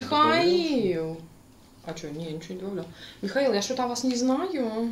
Михаил! А что, не, ничего не добавлял. Михаил, я что-то о вас не знаю.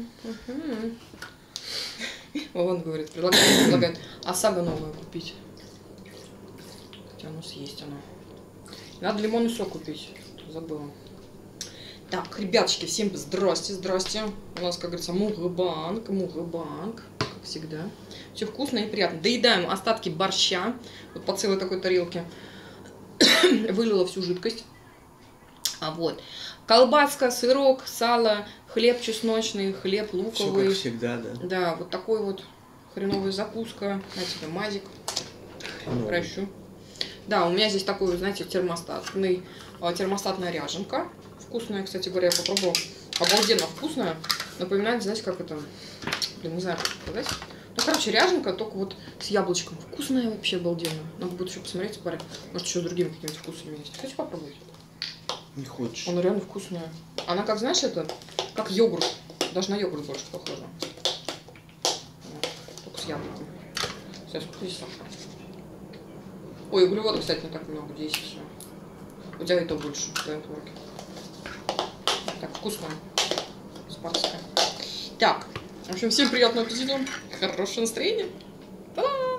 Вован говорит, предлагает ОСАГО новое купить. Хотя оно съесть оно. Надо лимонный сок купить. Забыла. Так, ребяточки, всем здрасте, здрасте. У нас, как говорится, мукбанг, как всегда. Все вкусно и приятно. Доедаем остатки борща. Вот по целой такой тарелке. Вылила всю жидкость. Вот. Колбаска, сырок, сало, хлеб чесночный, хлеб луковый. Все как всегда, да. Да, вот такой вот хреновая закуска. Знаете, мазик. Прощу. Да, у меня здесь такой, вот, знаете, термостатная ряженка. Вкусная, кстати говоря, я попробовала. Обалденно вкусная. Напоминает, знаете, как это... Блин, не знаю, как сказать. Ну, короче, ряженка, только вот с яблочком. Вкусная вообще, обалденно. Надо будет еще посмотреть, парень. Может, еще с другими какими-то вкусами есть. Хотите попробовать? Не хочешь. Она реально вкусная. Она, как, знаешь, это... Как йогурт. Даже на йогурт больше похожа. Вот. Только с яблоком. Сейчас, сколько здесь сахара? Ой, углеводов, кстати, не так много. 10 все. У тебя и то больше, в твоем творге. Так, вкусно. Спарская. Так, в общем, всем приятного аппетита. Хорошего настроения. Та-да!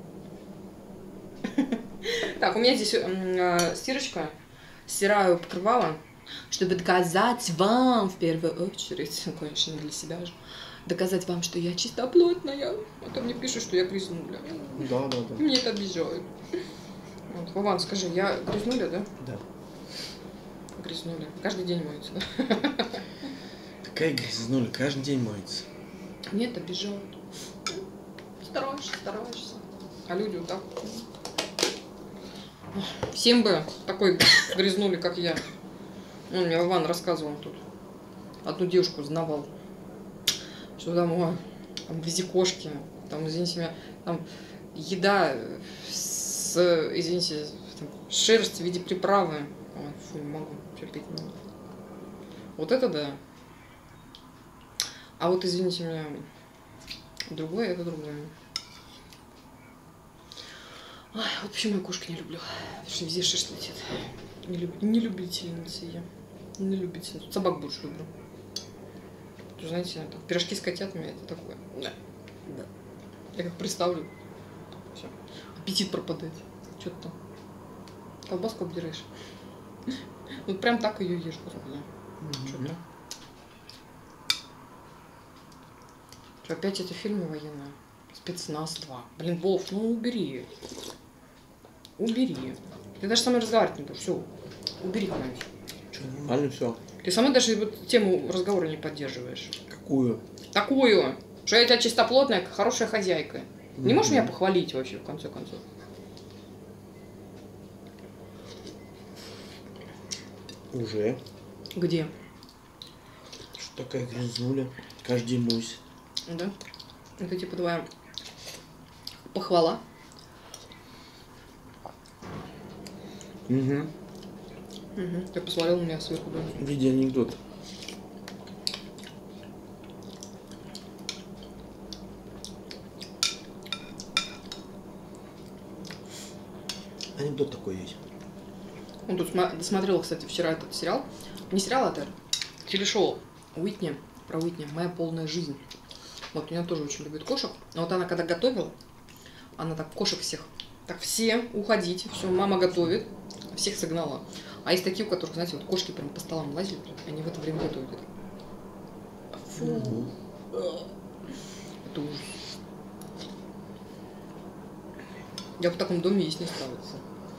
Так, у меня здесь стирочка. Стираю покрывало, чтобы доказать вам, в первую очередь, конечно, не для себя же, доказать вам, что я чистоплотная. А то мне пишут, что я грязнуля. Да. Мне это обижают. Вот, Вован, скажи, я грязнуля, да? Да. Грязнуля. Каждый день моется, да? Какая грязнуля, каждый день моется. Нет, обижают. Стараешься. А люди вот так. Всем бы такой грязнули, как я. Он мне Вован рассказывал тут. Одну девушку знавал. Что там везде кошки. Там, извините меня, там еда с, извините, там, шерсть в виде приправы. Ой, фу, не могу, терпеть не могу. Вот это да. А вот, извините меня, другое, это другое. Ой, вот почему я кошки не люблю. Потому что везде шерсть летит. Не любительница я. Не любительница. Собак больше люблю. Вы знаете, там, пирожки с котятами это такое. Да. Я как представлю. Все. Аппетит пропадает. Что ты там? Колбаску обдираешь. Вот прям так ее ешь, господи. Что-то. Что, опять это фильмы военные? Спецназ 2. Блин, Вов, ну убери. Убери. Ты даже со мной разговаривать не будешь. Все. Убери куда-нибудь. Что, нормально все? Ты со мной даже вот тему разговора не поддерживаешь. Какую? Такую. Что я у тебя чистоплотная, хорошая хозяйка. Не можешь меня похвалить вообще, в конце концов? Уже. Где? Что такая грязнуля? Каждый день мусь. Да? Это типа твоя похвала. Угу. Ты посмотрел на меня сверху донизу. В виде анекдота. Анекдот такой есть. Он тут досмотрел, кстати, вчера этот сериал. Не сериал, а это телешоу Уитни. Про Уитни. Моя полная жизнь. Вот, меня тоже очень любит кошек. Но вот она когда готовила, она так кошек всех. Так, все уходите. Все, мама готовит. Всех согнала. А есть такие, у которых, знаете, вот кошки прям по столам лазят. Они в это время готовят. Фу. Это ужас. Я в таком доме есть не справиться.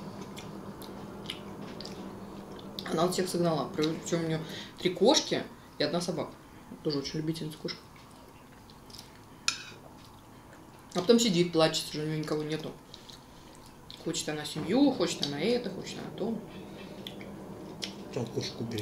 Она вот всех согнала. Причем у нее 3 кошки и 1 собака. Тоже очень любительница кошек. А потом сидит, плачет, что у нее никого нету. Хочет она семью, хочет она это, хочет она то. Что, кошек убери.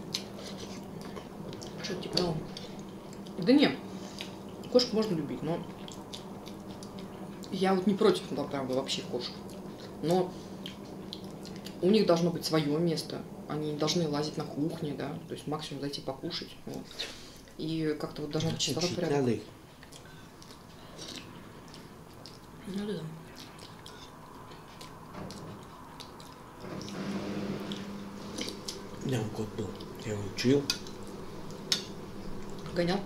Что-то типа того. Да нет. Кошек можно любить, но я вот не против, ну, правда, вообще кошек. Но у них должно быть свое место. Они должны лазить на кухне, да. То есть максимум зайти покушать. Вот. И как-то вот должна быть чистота, порядок. Надо их. Ну да. У меня кот был. Я его учил. Гонял.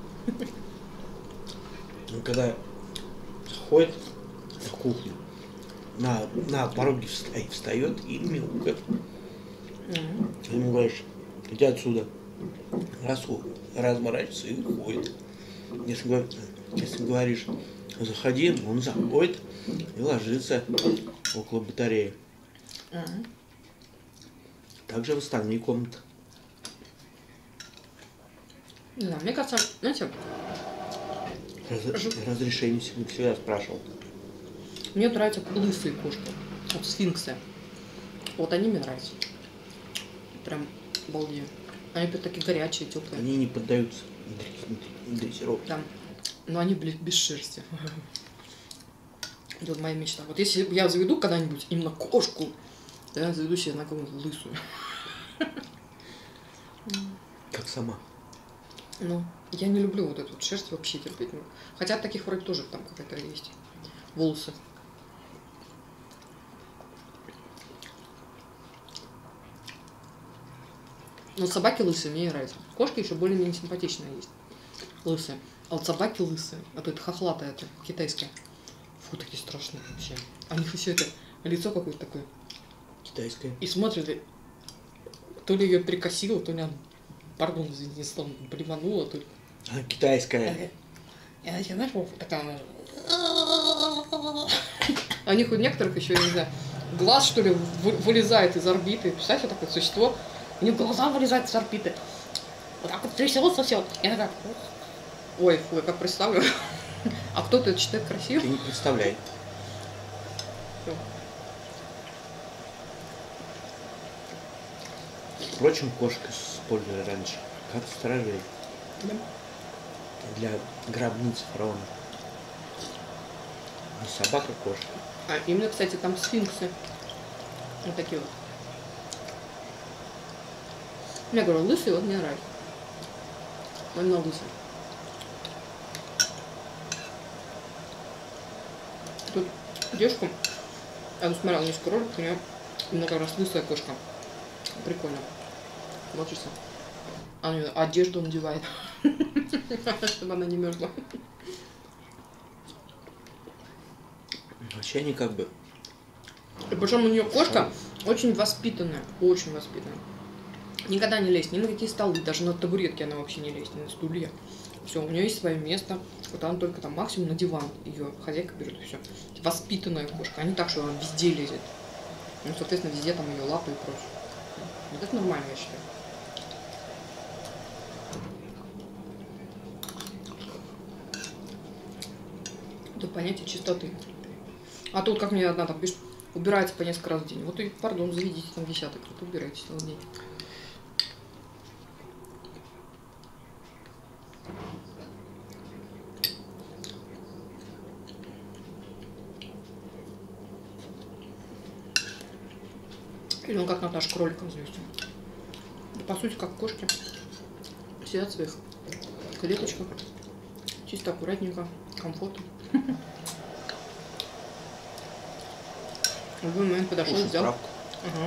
Ну, когда ходит в кухню, на пороге встает и мяукает. Ты ему говоришь, иди отсюда. Разворачивается и уходит. Если говоришь, заходи, он заходит и ложится около батареи. Также в остальные комнаты. Да, мне кажется, знаете, Разрешение всегда спрашивал. мне нравятся лысые кошки. Вот сфинксы. Вот они мне нравятся. Прям балдею. Они прям такие горячие, теплые. Они не поддаются дрессировке. Да. Но они без шерсти. Это вот моя мечта. Вот если я заведу когда-нибудь именно кошку, то я заведу себе на какую-нибудь лысую. Как сама. Ну, я не люблю вот эту вот шерсть вообще терпеть. Хотя таких вроде тоже там какая-то есть. Волосы. Но собаки лысые мне не нравятся. Кошки еще более-менее симпатичные есть. Лысые. А вот собаки лысые. А то это хохлатое, это китайское. Фу, такие страшные вообще. А у них еще это лицо какое-то такое. Китайская. И смотрит, и то ли ее прикосило, то ли она, пардон, извините, там блеванула, то ли... Она китайская. И она, знаешь, такая... А у них у некоторых еще, я не знаю, глаз, что ли, вылезает из орбиты. Представляете, такое существо? У них глаза вылезают из орбиты. Вот так вот трясется все. И она так... Ой, фу, я как представлю. А кто-то это считает красивым? Ты не представляй. Впрочем, кошка использовали раньше как стражей. Да. Для гробниц фараона. Не собака, а кошка. А именно, кстати, там сфинксы. Вот такие вот. Я говорю, лысый, вот мне нравится. Именно лысый. Тут девушка, я тут смотрела несколько роликов, у нее именно как раз лысая кошка. Прикольно. Смотрится. Она одежду надевает, чтобы она не мерзла. Вообще они как бы... И причем у нее кошка очень воспитанная, очень воспитанная. Никогда не лезть ни на какие столы, даже на табуретки она вообще не лезет, ни на стулья. Все, у нее есть свое место. Вот она только там максимум на диван ее хозяйка берет, и все. Воспитанная кошка, а не так, что она везде лезет. Ну, соответственно, везде там ее лапы и прочее. Вот это нормально, я считаю. Это понятие чистоты. А тут, как мне одна там пишет, убирается по несколько раз в день. Вот и, пардон, заведите, там десяток, кто-то убирайте целый день. Или он как Наташа кроликом завести. По сути, как кошки. Сидят в своих клеточках. Чисто, аккуратненько, комфортно. В любой момент подошел, взял. Ага.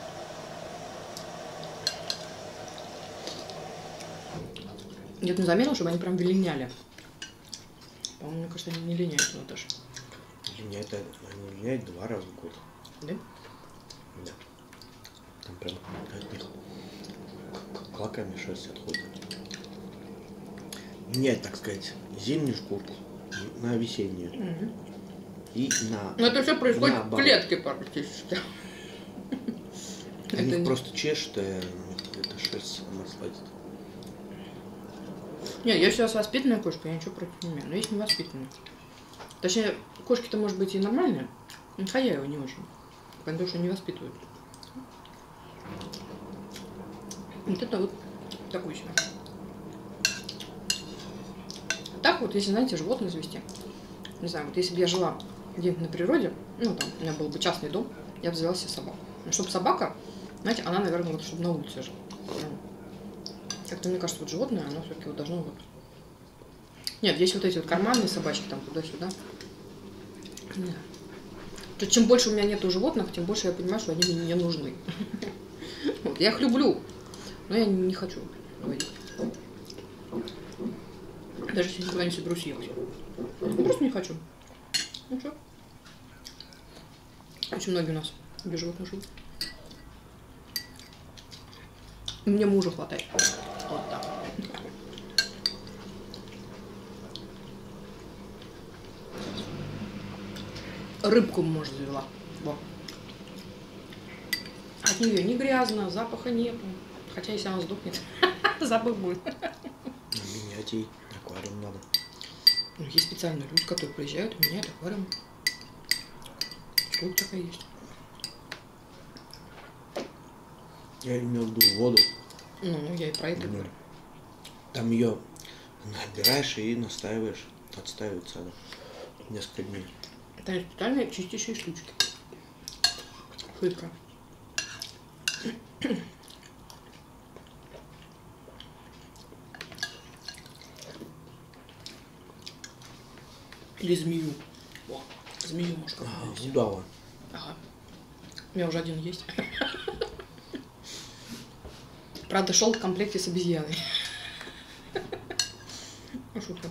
Я не заметила, чтобы они прям линяли. По-моему, мне кажется, они не линяют, Наташа. Линяют, они линяют 2 раза в год. Да? Да. Там прям от них клоками шерсть отходит. Менять, так сказать, зимнюю шкурку на весеннюю. Угу. И на... Но это все происходит в наоборот. клетке практически. Они Это просто чешут, и эта шерсть она сладит. Нет, я сейчас воспитанная кошка, я ничего против не имею. Но есть невоспитанные. Точнее, кошки-то, может быть, и нормальные, но хозяева не очень. Потому что не воспитывают. Вот это вот такой себе. Так вот, если, знаете, животное завести, не знаю, вот если бы я жила где-нибудь на природе, ну, там, у меня был бы частный дом, я бы завела себе собаку. Но чтобы собака, знаете, она, наверное, вот, чтобы на улице жила. Как-то, мне кажется, вот животное, оно все-таки вот должно вот... Нет, есть вот эти вот карманные собачки, там, туда-сюда. Чем больше у меня нету животных, тем больше я понимаю, что они мне не нужны. Вот, я их люблю. Но я не хочу водить. Даже если никуда не соберусь ехать. Просто не хочу. Ну что? Очень многие у нас без животных живут. Мне мужа хватает. Вот так. Рыбку, может, завела. Во. От нее не грязно, запаха нету. Хотя если она сдохнет, запах будет. Менять ей аквариум надо. Ну, есть специальные люди, которые приезжают и меняют аквариум. Штука такая есть. Я имел в виду воду. Ну, я и про это говорю. Там ее набираешь и настаиваешь. Отстаивается она несколько дней. Это специальные чистящие штучки. Фильтра. Или змею. О, змею может как-нибудь. Удава. Ага. У меня уже один есть. Правда, шел в комплекте с обезьяной. Шутка.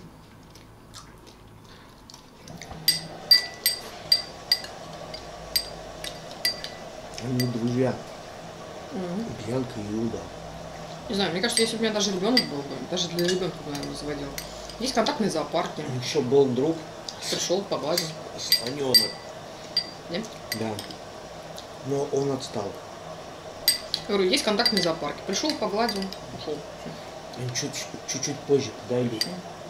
Они друзья. Бьянка и Иуда. Не знаю, мне кажется, если бы у меня даже ребенок был бы, даже для ребенка бы, наверное, заводил. Есть контактные зоопарки. Еще был друг. Пришел, погладил. Слоненок. Нет? Да. Но он отстал. Я говорю, есть контактные зоопарки. Пришел, погладил, ушел. Они чуть-чуть позже подойдут.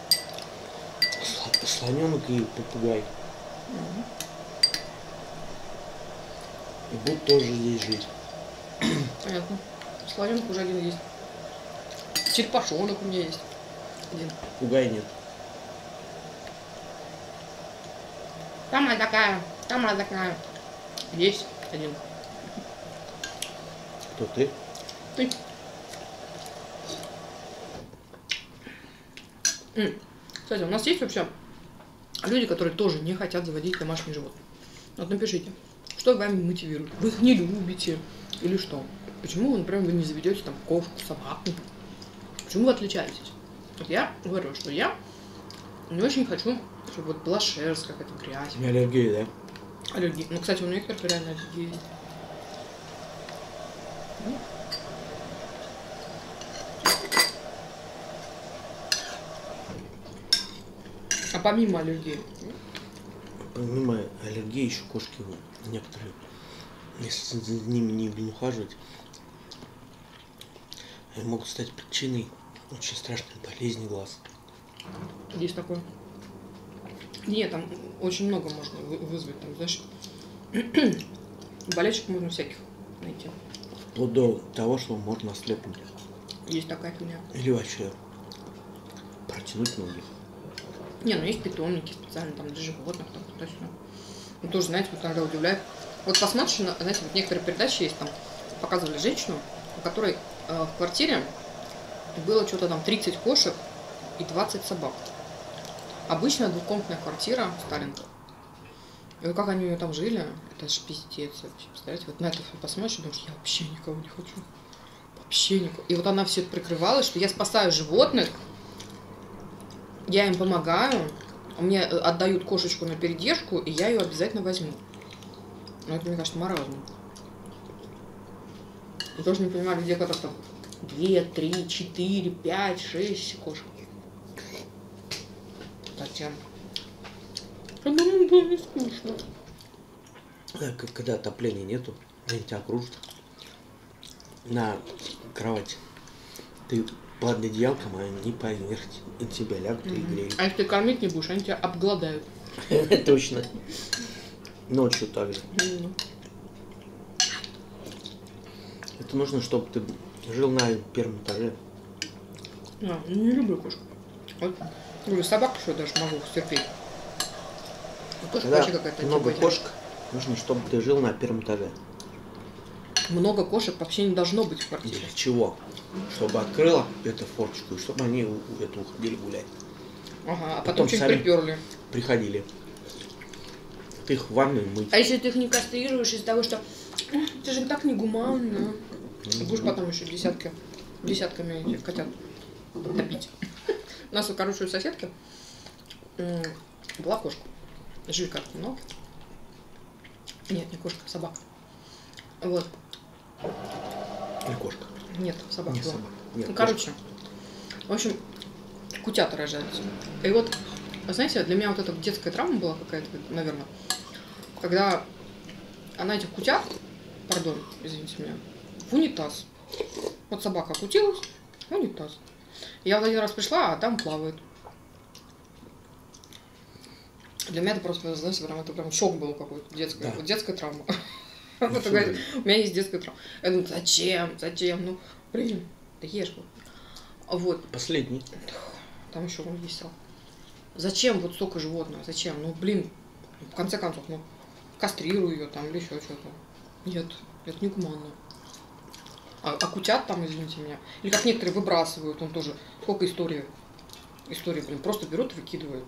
Слоненок и попугай. И будут тоже здесь жить. Понятно. Слоненок уже один есть. Черепашонок у меня есть. Один. Попугай нет. Там она такая, там она такая. Есть один. Кто ты? Ты. Кстати, у нас есть вообще люди, которые тоже не хотят заводить домашних животных. Вот напишите, что вами мотивирует. Вы их не любите или что? Почему, например, вы не заведете там кошку, собаку? Почему вы отличаетесь? Вот я говорю, что я не очень хочу, чтобы вот была шерсть, какая-то грязь. У меня аллергия, да? Аллергия. Ну, кстати, у некоторых реально аллергия есть. А помимо аллергии? Помимо аллергии еще кошки некоторые, если за ними не ухаживать, они могут стать причиной очень страшной болезни глаз. Есть такое. Нет, там очень много можно вызвать, там, знаешь, болельщик можно всяких найти. Вплоть до того, что можно ослепнуть. Есть такая фигня. Или вообще протянуть ноги. Не, ну есть питомники специально там для животных, там туда-сюда. Ну тоже, знаете, вот иногда удивляет. Вот посмотришь, знаете, вот некоторые передачи есть, там показывали женщину, у которой в квартире было что-то там 30 кошек и 20 собак. Обычная двухкомнатная квартира Сталинка. И вот как они у нее там жили, это ж пиздец вообще. Представляете, вот на это посмотришь и думаешь, я вообще никого не хочу. Вообще никого. И вот она все это прикрывалась, что я спасаю животных, я им помогаю, мне отдают кошечку на передержку, и я ее обязательно возьму. Ну, это, мне кажется, маразм. Я тоже не понимаю людей, которые там 2, 3, 4, 5, 6 кошек. Зачем? Одному было не скучно. Когда отопления нету, они тебя кружат на кровать. Ты под одеялком, а они поверх тебя лягут и греют. А если ты кормить не будешь, они тебя обгладают. Точно. Ночью так же. Это нужно, чтобы ты жил на первом этаже. Не люблю кошку. Вот, говорю, собаку что даже могу терпеть. Кошка Когда вообще какая-то много антипатия. кошек, нужно, чтобы ты жил на первом этаже. Много кошек вообще не должно быть в квартире. Для чего? Чтобы открыла эту форточку, и чтобы они это уходили гулять. Ага, а потом чуть сами приперли. Приходили. Ты их в ванную мыть. А если ты их не кастрируешь из-за того, что это же так негуманно. Будешь потом еще десятки десятками этих котят топить. У нас, короче, у соседки была кошка. Жилька, ну. Нет, не кошка, собака. Вот. Или кошка. Нет, собака. Не собака. Нет, Ну, короче, в общем, кутята рождаются. И вот, знаете, для меня вот эта детская травма была какая-то, наверное, когда она этих кутят, пардон, извините меня, в унитаз. Вот собака окутилась, в унитаз. Я вот один раз пришла, а там плавает. Для меня это просто, знаете, это прям шок был какой-то, детская, Да. вот детская травма. Ну, Вот говорит, у меня есть детская травма. Я думаю, зачем, ну, блин, да ешь вот. Вот, Последний. там еще он есть. Зачем вот столько животных, зачем? Ну, блин, в конце концов, ну, кастрирую ее там или еще что-то. Нет, это не гуманно. А кутят там, извините меня. Или как некоторые выбрасывают, он тоже. Сколько историй, блин, просто берут и выкидывают.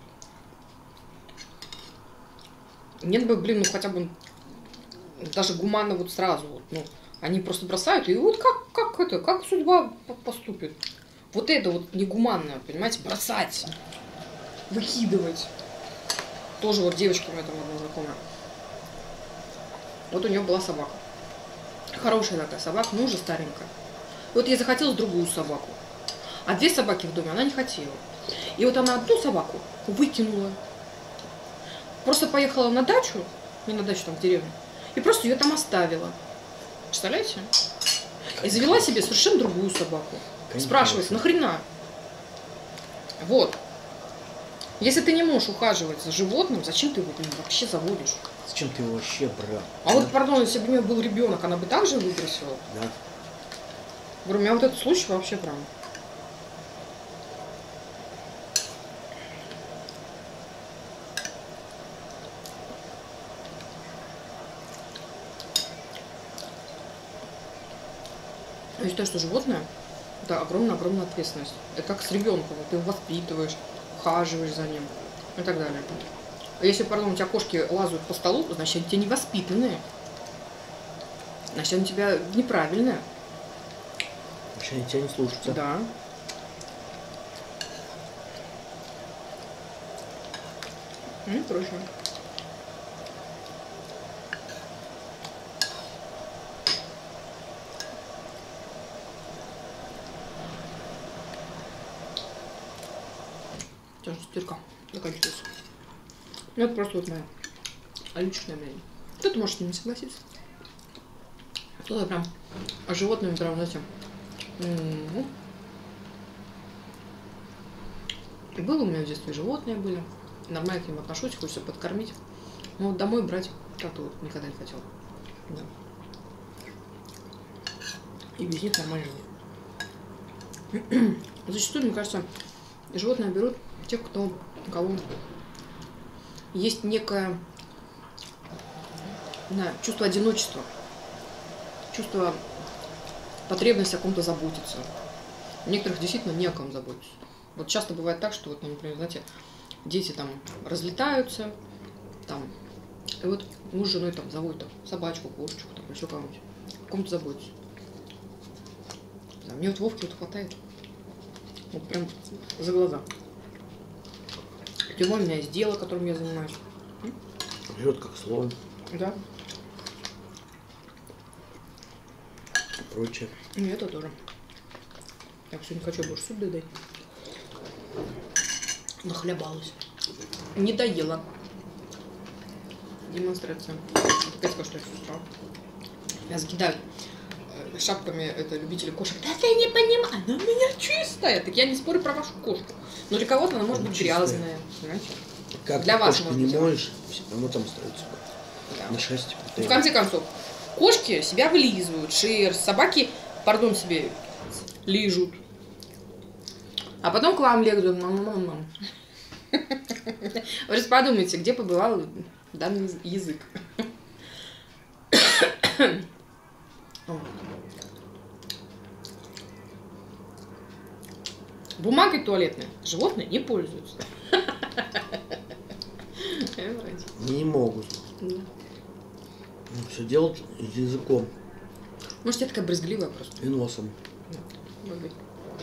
Нет бы, блин, ну хотя бы даже гуманно вот сразу. Вот, ну, они просто бросают, и вот как судьба поступит. Вот это вот негуманно, понимаете, бросать, выкидывать. Тоже вот девочка у меня там одна знакомая. Вот у нее была собака. Хорошая такая собака, но уже старенькая. И вот ей захотелось другую собаку. А 2 собаки в доме она не хотела. И вот она одну собаку выкинула. Просто поехала на дачу, не на дачу, там в деревню, и просто ее там оставила. Представляете? И завела себе совершенно другую собаку. Конечно. Спрашивается, нахрена? Вот. Если ты не можешь ухаживать за животным, зачем ты его вообще заводишь? Зачем ты его вообще брал? А вот, пардон, если бы у нее был ребенок, она бы так же выбросила? Да. Говорю, у меня вот этот случай вообще прям. Я считаю, что животное – это огромная-огромная ответственность. Это как с ребенком. Ты его воспитываешь, ухаживаешь за ним и так далее. А если, пардон, у тебя кошки лазают по столу, значит, они тебе невоспитанные. Значит, они у тебя неправильные. Значит, они тебя не слушаются. Да. Ну, проще. Сейчас стирка заканчивается. Ну, это просто вот мое личное мнение. Кто-то может с ним не согласиться. Кто-то прям животными прям, знаете, было у меня в детстве животные были. Нормально к ним отношусь, хочется подкормить. Но вот домой брать как-то вот никогда не хотела. Да. И без них нормально нет. Зачастую, мне кажется, животные берут тех, у кого есть некое чувство одиночества, чувство потребности о ком-то заботиться. У некоторых действительно не о ком заботиться. Вот часто бывает так, что, вот, например, знаете, дети там разлетаются, там, и вот муж с женой там заводит там, собачку, кошечку, там, еще кого-нибудь. О ком-то заботиться. Мне вот Вовки вот хватает. Вот прям за глаза. Тем более у меня есть дело, которым я занимаюсь. Живет как слон. Да. Прочее. И это тоже. Я сегодня хочу больше суп додать. Нахлебалась. Не доела. Демонстрация. Опять скажу, что я сестра. Меня закидают шапками это любители кошек. Да ты не понимаешь, она у меня чистая. Так я не спорю про вашу кошку. Но для кого-то она может быть грязная. Понимаете? Как Для вас, кошку может не быть, моешь, все равно там остается. Да. На шерсти. В конце концов, кошки себя вылизывают, шерсть, собаки, пардон, себе лижут. А потом к вам лезут. Мам. Вы же подумайте, где побывал данный язык. Бумагой туалетной животные не пользуются. Не могут. Да. Все делать языком Может, я такая брезгливая просто. и носом. Может быть.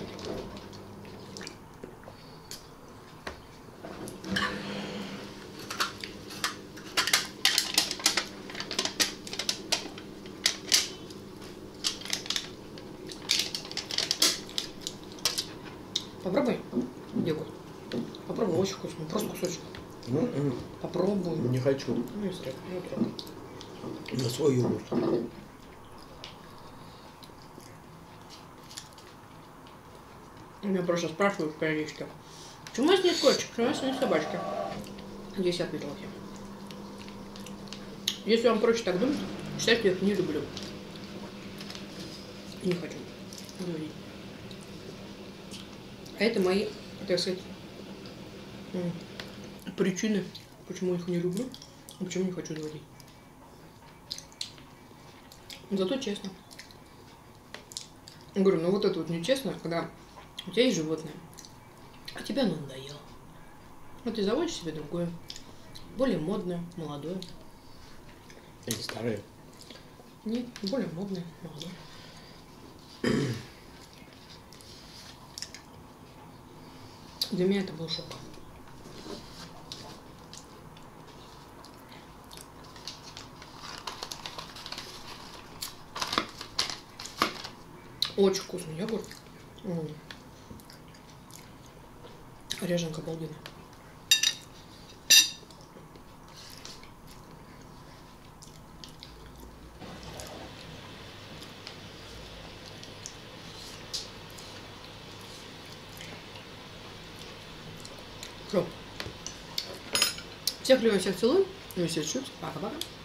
Попробуй, Диego. Попробуй, очень вкусно. Просто кусочек. Попробуй. Не хочу. Ну и срок, ну трогай. На свой йогурт. Меня просто спрашивают периодически. Почему у вас нет кошек? Почему у вас нет собачки? Здесь я ответила всем. Если вам проще так думать, считайте, я их не люблю. И не хочу говорить. А это мои, так сказать, причины, почему их не люблю, и почему не хочу заводить. Зато честно. Я говорю, ну вот это вот нечестно, когда у тебя есть животное, а тебе оно надоело. Вот ты заводишь себе другое, более модное, молодое. Они старые. Нет, более модное, молодое. Для меня это был шок. Очень вкусный йогурт. Ряженка обалденная. Все. Всех люблю, всех целую. Ну и все, чуть. Пока-пока.